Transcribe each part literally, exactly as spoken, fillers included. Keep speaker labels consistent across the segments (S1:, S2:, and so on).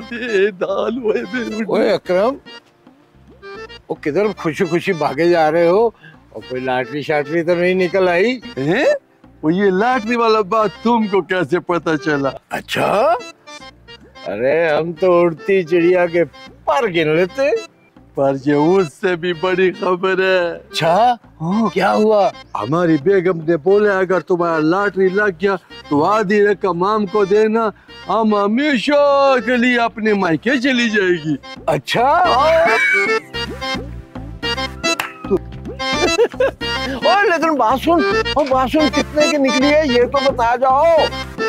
S1: दे दाल हुए।
S2: ओए अकरम, वो किधर खुशी खुशी भागे जा रहे हो? और कोई लॉटरी शाटरी तो नहीं निकल आई?
S1: हैं? वो ये लॉटरी वाला बात तुमको कैसे पता चला?
S2: अच्छा, अरे हम तो उड़ती चिड़िया के पर गिन लेते।
S1: पर ये उससे भी बड़ी खबर है।
S2: अच्छा, हाँ, क्या हुआ?
S1: हमारी बेगम ने बोले अगर तुम्हारा लॉटरी लग गया तो आधी रकम हमको देना, हम हमेशा के लिए अपने मायके चली जाएगी।
S2: अच्छा। और लेकिन बात सुन, और बात सुन, कितने की निकली है ये तो बता जाओ।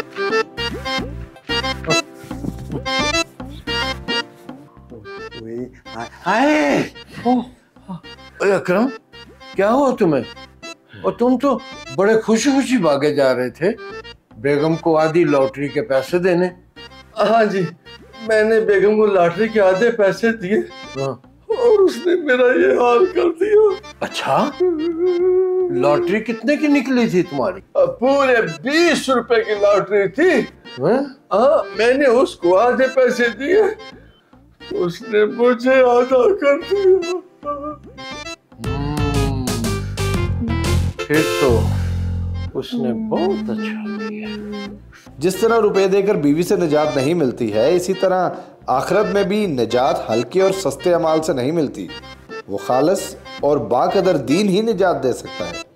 S2: हाय, ओए अकरम, क्या हुआ तुम्हें? और तुम तो बड़े खुशी खुशी भागे जा रहे थे बेगम को आधी लॉटरी के पैसे देने।
S1: हाँ जी, मैंने बेगम को लॉटरी के आधे पैसे दिए।
S2: हाँ।
S1: और उसने मेरा ये हाल कर दिया।
S2: अच्छा, लॉटरी कितने की निकली थी तुम्हारी?
S1: पूरे बीस रुपए की लॉटरी थी। हाँ, मैंने उसको आधे पैसे दिए, उसने मुझे आधा कर दिया।
S2: फिर तो उसने बहुत अच्छा किया।
S3: जिस तरह रुपए देकर बीवी से निजात नहीं मिलती है, इसी तरह आखिरत में भी निजात हल्के और सस्ते अमाल से नहीं मिलती। वो खालिस और बाकदर दीन ही निजात दे सकता है।